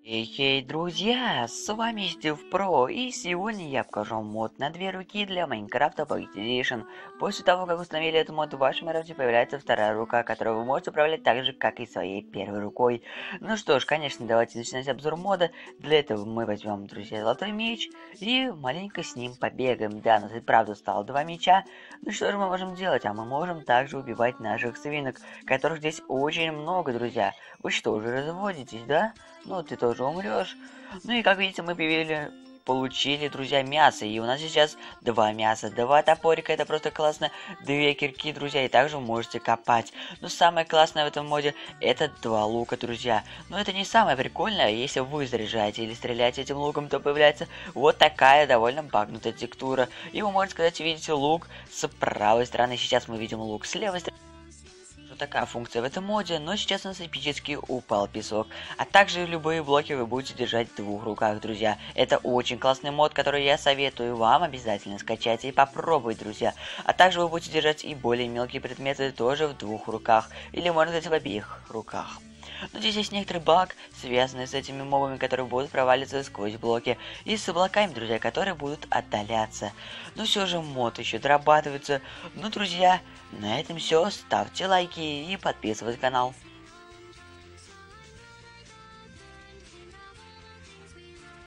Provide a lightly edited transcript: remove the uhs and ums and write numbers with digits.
Эй, друзья, с вами Стив Про, и сегодня я покажу вам мод на две руки для Майнкрафта Pocket Edition. После того, как установили этот мод, в вашем Майнкрафте появляется вторая рука, которую вы можете управлять так же, как и своей первой рукой. Ну что ж, конечно, давайте начинать обзор мода. Для этого мы возьмем, друзья, золотой меч и маленько с ним побегаем. Да, у нас и правда стало два меча. Ну что же мы можем делать? А мы можем также убивать наших свинок, которых здесь очень много, друзья. Вы что, уже разводитесь, да? Ну, ты тоже умрешь. Ну и как видите, мы получили, друзья, мясо. И у нас сейчас два мяса, два топорика. Это просто классно. Две кирки, друзья. И также вы можете копать. Но самое классное в этом моде это два лука, друзья. Но это не самое прикольное. Если вы заряжаете или стреляете этим луком, то появляется вот такая довольно багнутая текстура. И вы, можно сказать, видите лук с правой стороны. Сейчас мы видим лук с левой стороны. Такая функция в этом моде, но сейчас у нас эпически упал песок. А также любые блоки вы будете держать в двух руках, друзья. Это очень классный мод, который я советую вам обязательно скачать и попробовать, друзья. А также вы будете держать и более мелкие предметы тоже в двух руках, или можно сказать в обеих руках. Но здесь есть некоторый баг, связанный с этими мобами, которые будут проваливаться сквозь блоки, и с облаками, друзья, которые будут отдаляться. Но все же мод еще дорабатывается. Ну, друзья, на этом все. Ставьте лайки и подписывайтесь на канал.